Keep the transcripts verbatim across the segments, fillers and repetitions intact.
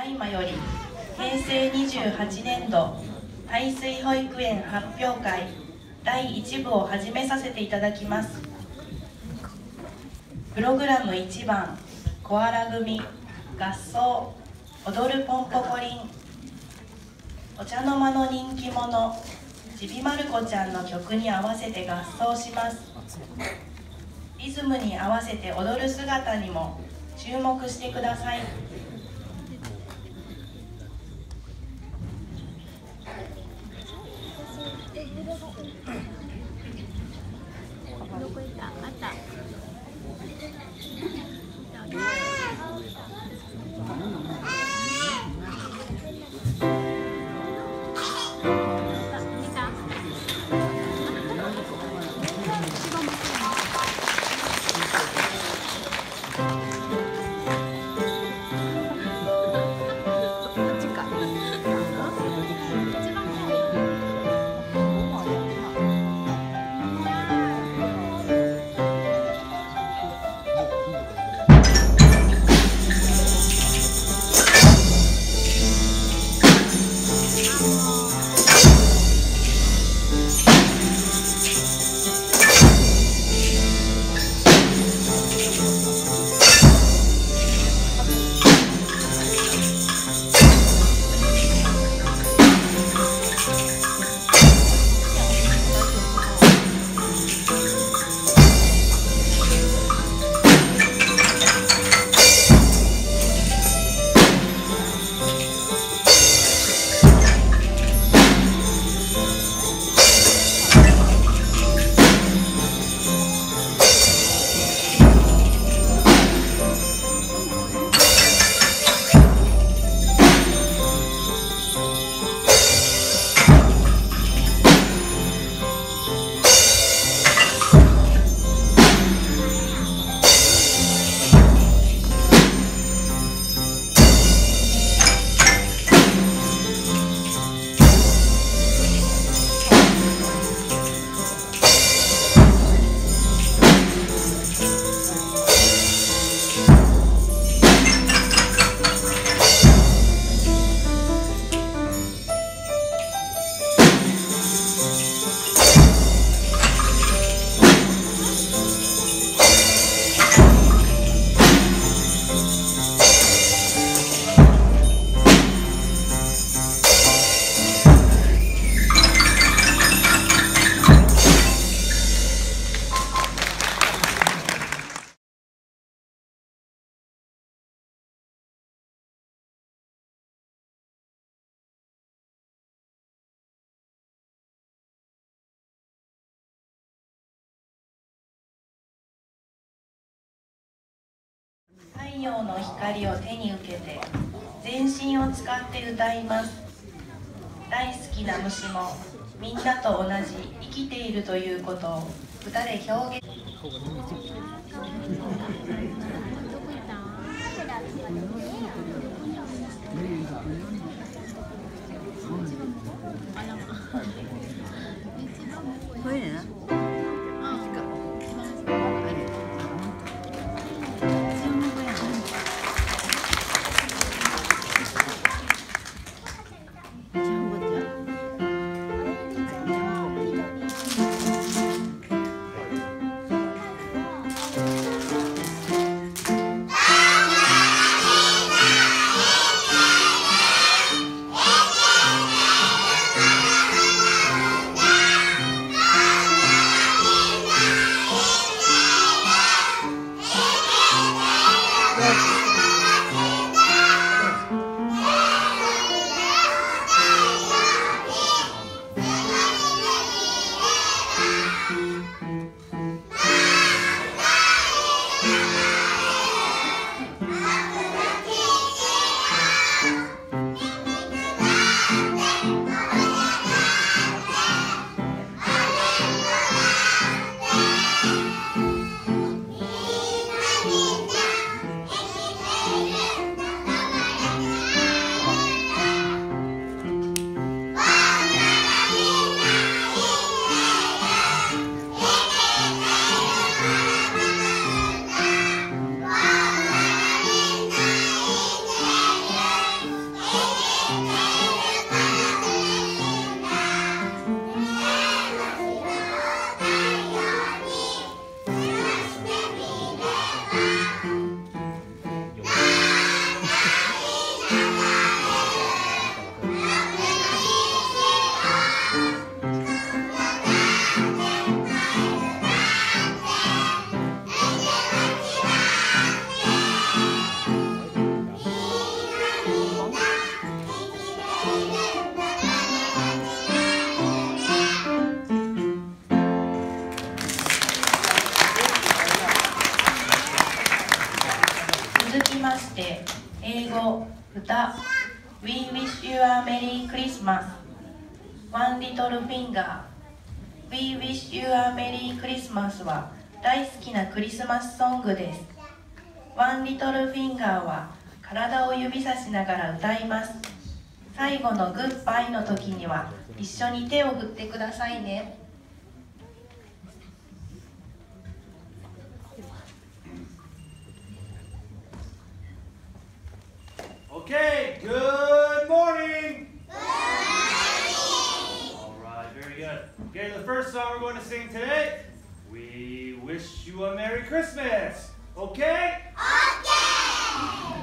大麻よりへいせいにじゅうはちねんど排水保育園発表会だいいち部を始めさせていただきます。プログラムいちばん、コアラ組合奏踊るポンポコリン、お茶の間の人気者ちびまる子ちゃんの曲に合わせて合奏します。リズムに合わせて踊る姿にも注目してください。 どこ行った？あった。太陽の光を手に受けて全身を使って歌います。大好きな虫もみんなと同じ生きているということを歌で表現。 これね。 We wish you a Merry Christmas. One Little Finger. We wish you a Merry Christmas は大好きなクリスマスソングです。One Little Finger は体を指さしながら歌います。最後のグッバイの時には一緒に手を振ってくださいね。 Okay, good morning. Good morning. All right, very good. Okay, the first song we're going to sing today, we wish you a Merry Christmas. Okay? Okay.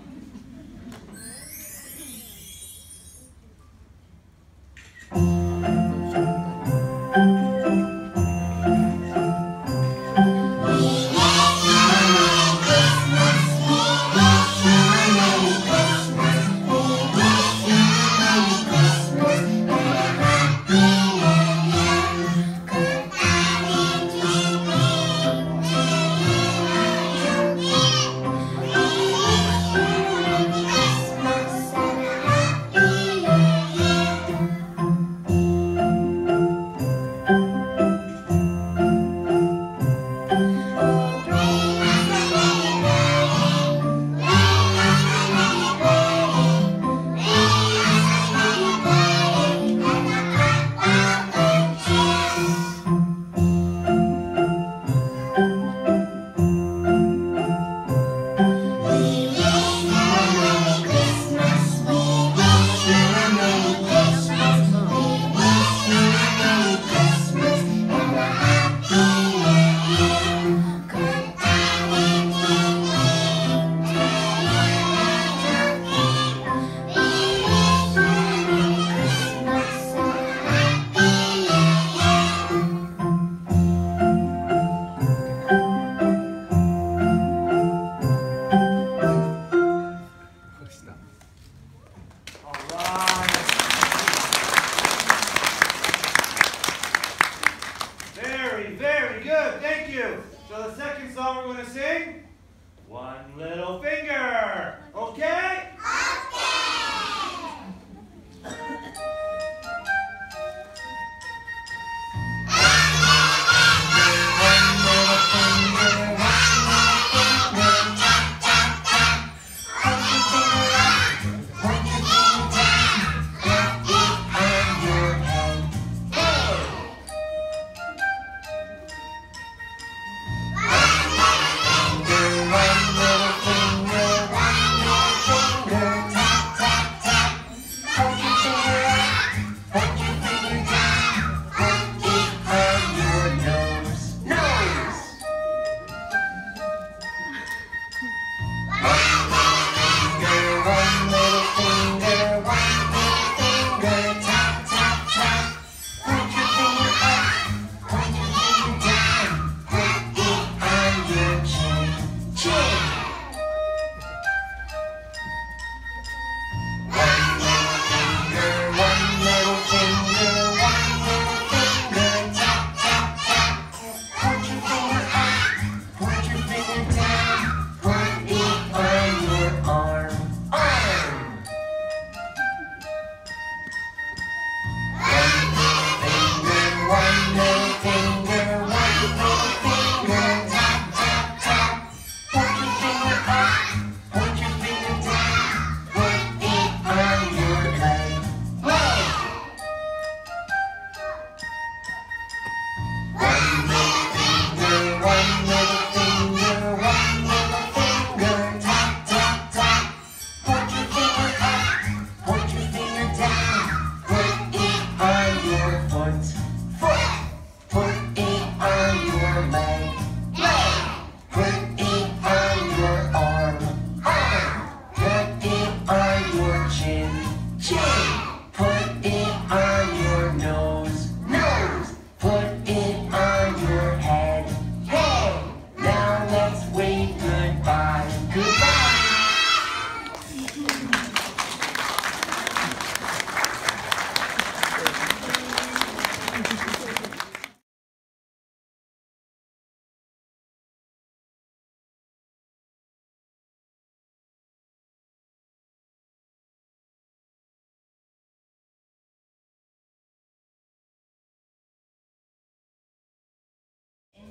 Very, very good. Thank you. So the second song we're going to sing, One Little Finger. Okay?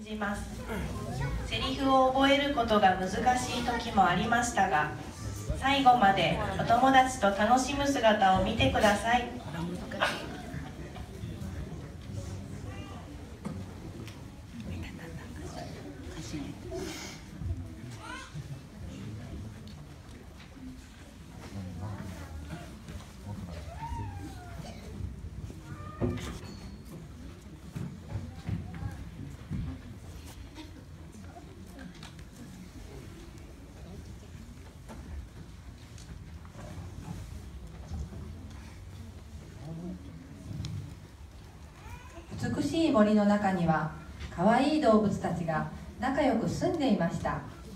じます。セリフを覚えることが難しい時もありましたが、最後までお友達と楽しむ姿を見てください。 美しい森の中には可愛い動物たちが仲良く住んでいました。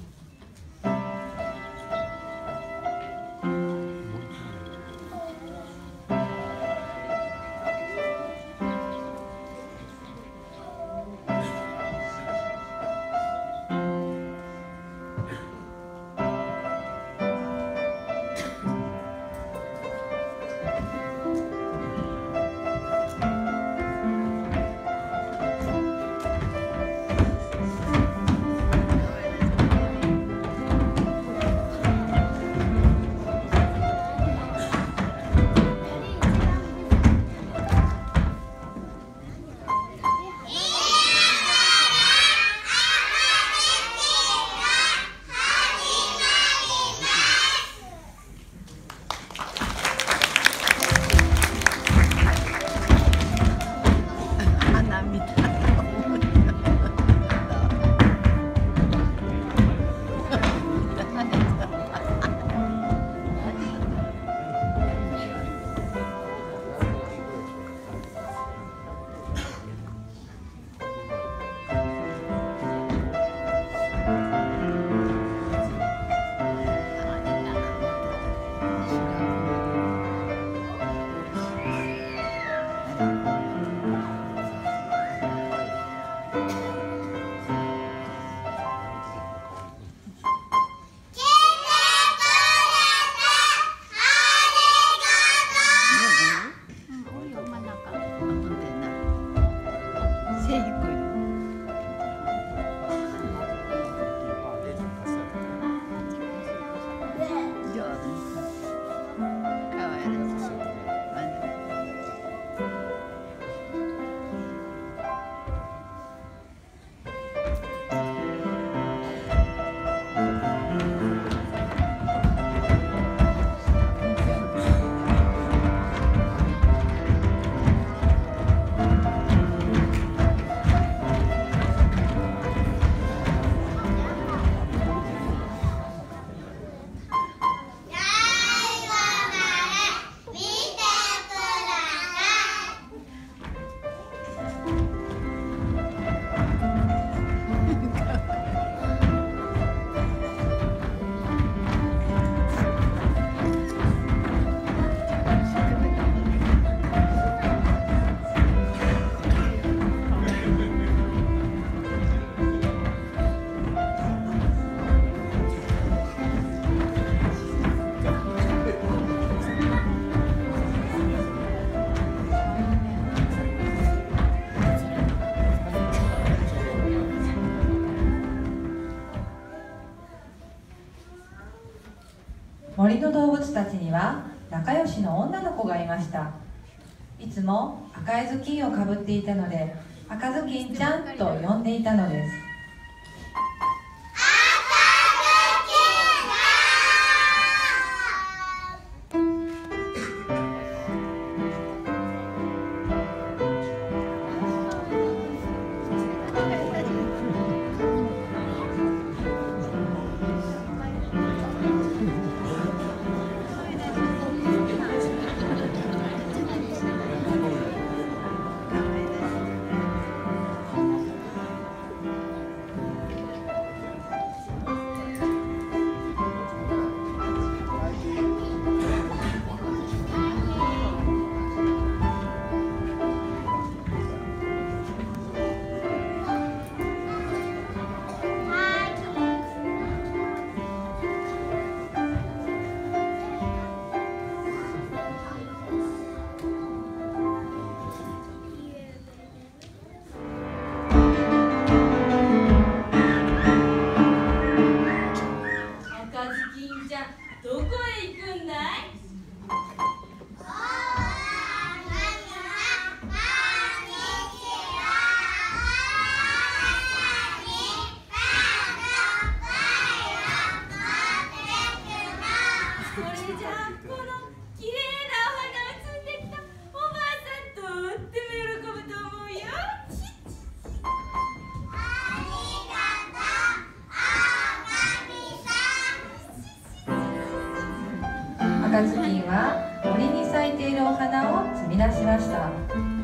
森の動物たちには仲良しの女の子がいました。いつも赤い頭巾をかぶっていたので、赤ずきんちゃんと呼んでいたのです。 は森に咲いているお花を摘み出しました。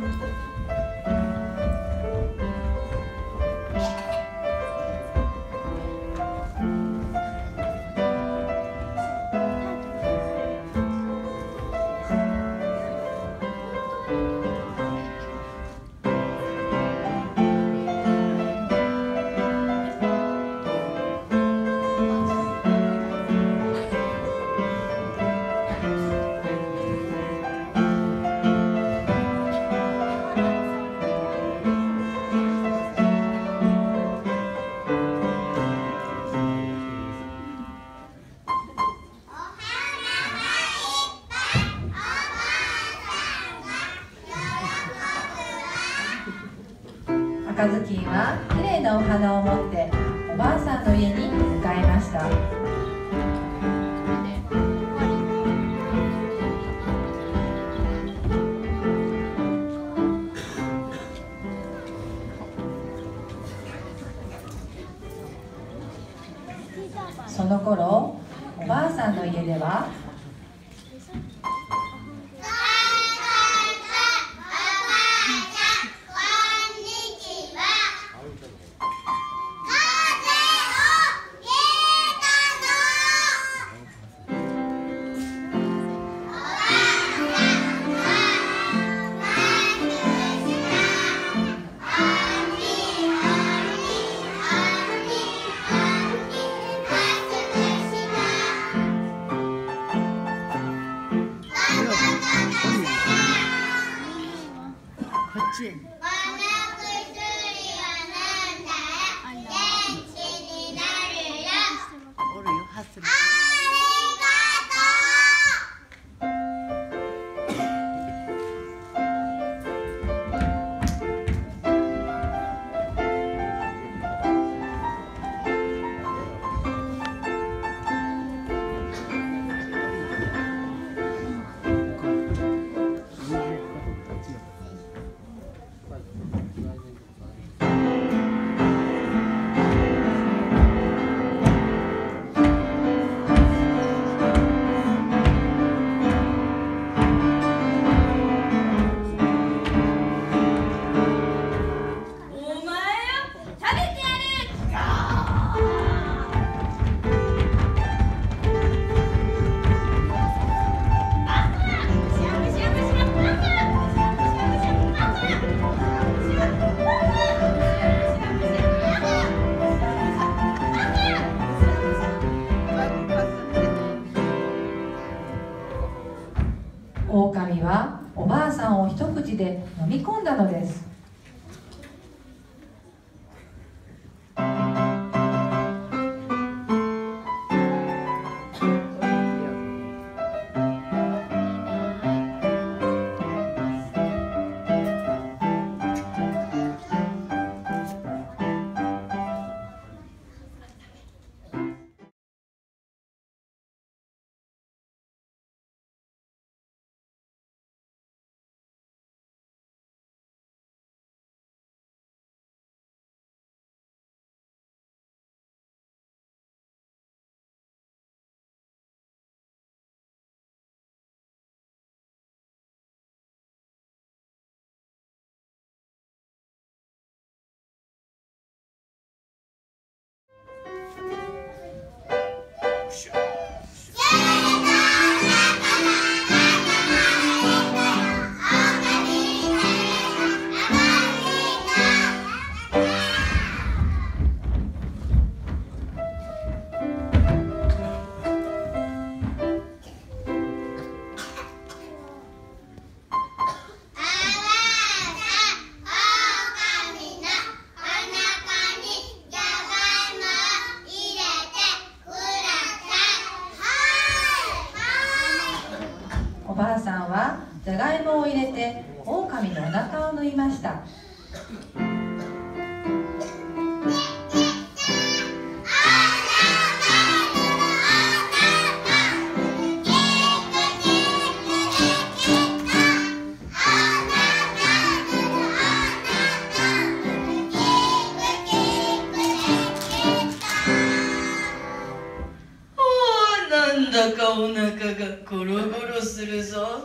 赤ずきんはきれいなお花を持っておばあさんの家に向かいました。その頃、おばあさんの家では狼はおばあさんを一口で飲み込んだのです。おばあさんはじゃがいもを入れて狼のお腹を縫いました。 なんだかお腹がゴロゴロする years old.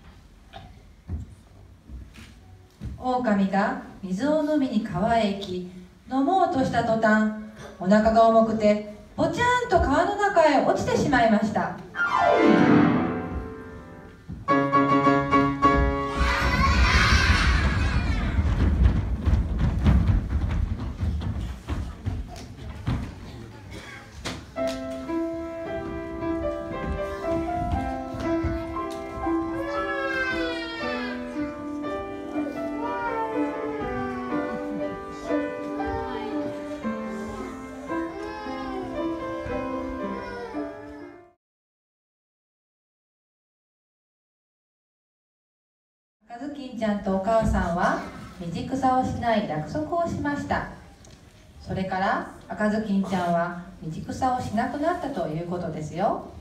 狼が水を飲みに川へ行き、飲もうとした途端、お腹が重くてぽちゃんと川の中へ落ちてしまいました。赤ずきんちゃんとお母さんは道草をしない約束をしました。それから赤ずきんちゃんは道草をしなくなったということですよ。